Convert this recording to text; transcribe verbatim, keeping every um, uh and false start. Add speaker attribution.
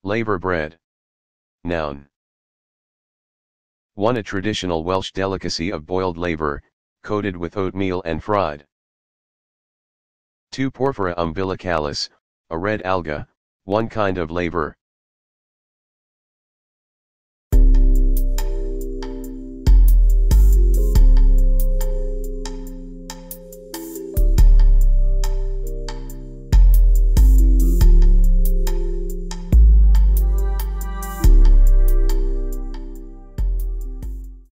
Speaker 1: Laverbread. Noun. one. A traditional Welsh delicacy of boiled laver, coated with oatmeal and fried. two. Porphyra umbilicalis, a red alga, one kind of laver,